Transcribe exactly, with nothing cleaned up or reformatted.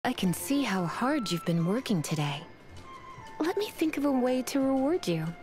I can see how hard you've been working today. Let me think of a way to reward you.